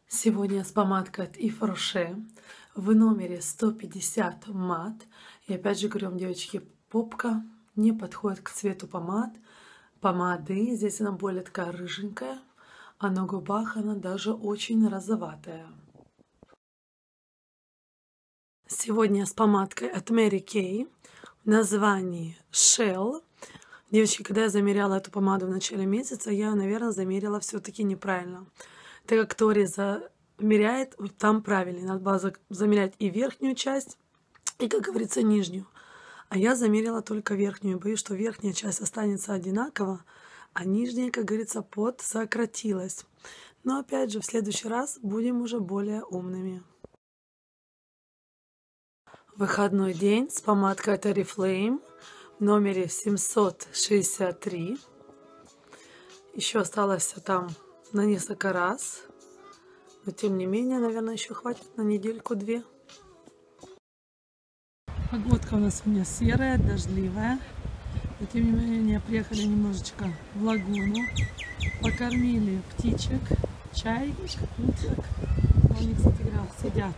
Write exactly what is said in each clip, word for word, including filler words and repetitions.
Сегодня с помадкой от Yves Rocher в номере сто пятьдесят мат. И опять же говорю вам, девочки, попка не подходит к цвету помад. Помады. Здесь она более такая рыженькая, а на губах она даже очень розоватая. Сегодня с помадкой от Mary Kay в названии Shell. Девочки, когда я замеряла эту помаду в начале месяца, я, наверное, замерила все-таки неправильно. Так как Тори замеряет, там правильно. Надо было замерять и верхнюю часть, и, как говорится, нижнюю. А я замерила только верхнюю. Боюсь, что верхняя часть останется одинаково, а нижняя, как говорится, подсократилась. Но опять же, в следующий раз будем уже более умными. Выходной день с помадкой от Oriflame в номере семьсот шестьдесят три. Еще осталось там на несколько раз. Но тем не менее, наверное, еще хватит на недельку-две. Погодка у нас у меня серая, дождливая. Но тем не менее, приехали немножечко в лагуну. Покормили птичек, чай, уток. Они, кстати говоря, сидят.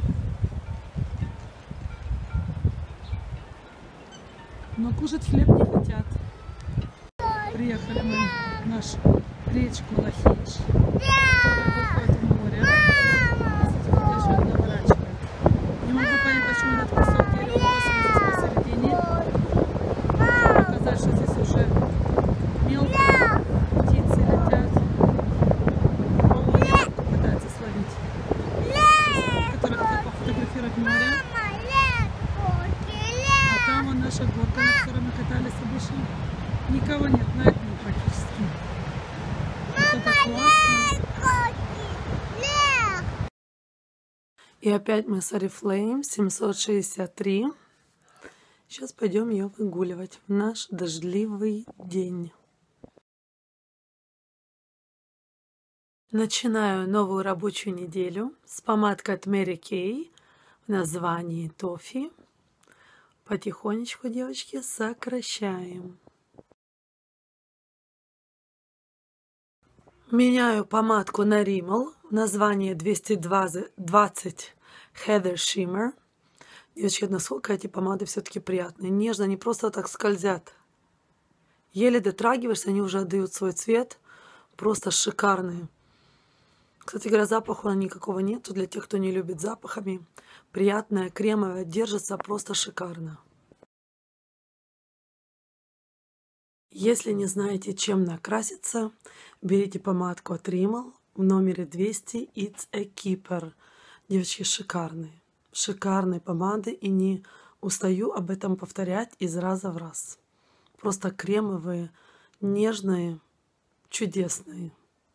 Но кушать хлеб не хотят. Приехали мы в нашу речку Лахиш, которая выходит в море. Кстати, даже наворачивает. Не могу понять, почему этот кусок дерева бросили здесь посередине. Хочу показать, что здесь уже мелко птицы летят. Рыбку пытаются словить. Которые хотят пофотографировать море. А там вон наша горка, на которой мы катались обычно. Никого нет на дне практически. Это классно. И опять мы с Oriflame семьсот шестьдесят три. Сейчас пойдем ее выгуливать в наш дождливый день. Начинаю новую рабочую неделю с помадкой от Mary Kay в названии Toffee. Потихонечку, девочки, сокращаем. Меняю помадку на Rimmel. Название двести двадцать Heather Shimmer. Девочки, насколько эти помады все-таки приятные. Нежно, они просто так скользят. Еле дотрагиваешься, они уже отдают свой цвет. Просто шикарные. Кстати говоря, запаха никакого нету. Для тех, кто не любит запахами. Приятная, кремовая, держится просто шикарно. Если не знаете, чем накраситься, берите помадку от Rimmel в номере двести It's a Keeper. Девочки, шикарные. Шикарные помады. И не устаю об этом повторять из раза в раз. Просто кремовые, нежные, чудесные.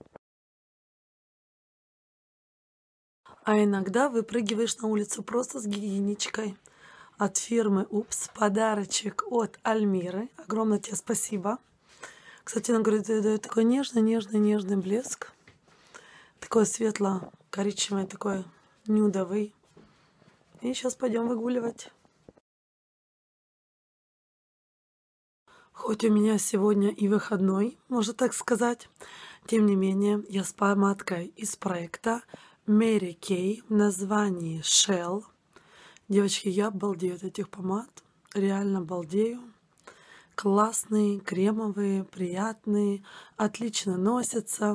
А иногда выпрыгиваешь на улицу просто с гигиеничкой. От фирмы Упс. Подарочек от Альмиры. Огромное тебе спасибо. Кстати, она говорит, дает такой нежный, нежный, нежный блеск. Такой светло-коричневый, такой нюдовый. И сейчас пойдем выгуливать. Хоть у меня сегодня и выходной, можно так сказать. Тем не менее, я с помадкой из проекта Mary Kay в названии Shell. Девочки, я балдею от этих помад. Реально балдею. Классные, кремовые, приятные. Отлично носятся.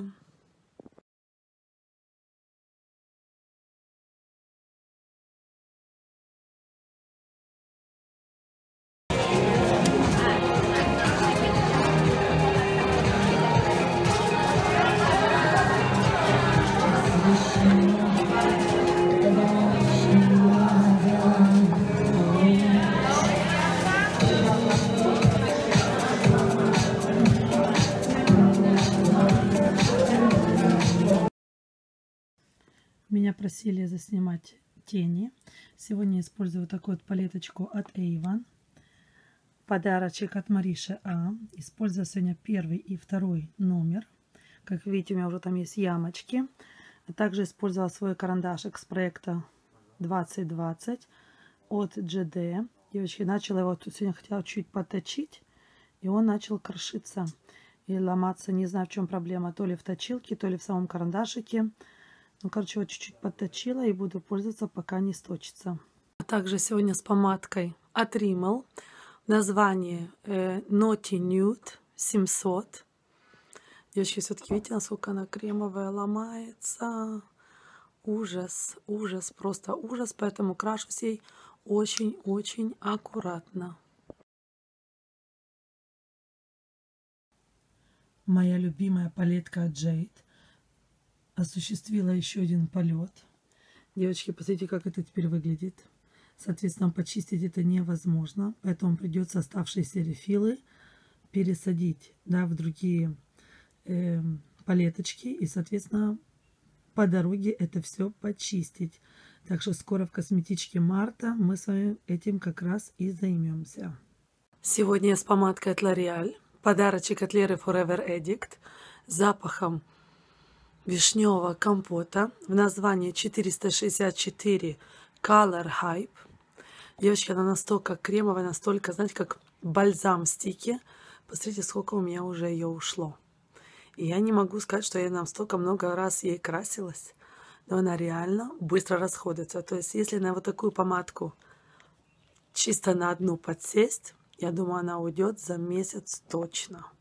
Меня просили заснимать тени. Сегодня использую такую вот палеточку от Avon. Подарочек от Мариши А. Использую сегодня первый и второй номер. Как видите, у меня уже там есть ямочки. А также использовала свой карандашик с проекта двадцать двадцать от джи ди. Девочки, начала его сегодня, хотела чуть подточить. И он начал крошиться и ломаться. Не знаю, в чем проблема. То ли в точилке, то ли в самом карандашике. Ну, короче, вот чуть-чуть подточила и буду пользоваться, пока не сточится. А также сегодня с помадкой от Rimmel. Название э, Naughty Nude семьсот. Девочки, все-таки видите, насколько она кремовая, ломается. Ужас, ужас, просто ужас. Поэтому крашусь ей очень-очень аккуратно. Моя любимая палетка от Jade осуществила еще один полет. Девочки, посмотрите, как это теперь выглядит. Соответственно, почистить это невозможно, поэтому придется оставшиеся рефилы пересадить, да, в другие э, палеточки и, соответственно, по дороге это все почистить. Так что скоро в косметичке Марта мы с вами этим как раз и займемся. Сегодня я с помадкой от L'Oreal. Подарочек от Леры Forever Addict с запахом вишневого компота в названии четыреста шестьдесят четыре Color Hype. Девочки, она настолько кремовая, настолько, знаете, как бальзам стики. Посмотрите, сколько у меня уже ее ушло. И я не могу сказать, что я настолько много раз ей красилась, но она реально быстро расходится. То есть, если на вот такую помадку чисто на одну подсесть, я думаю, она уйдет за месяц точно.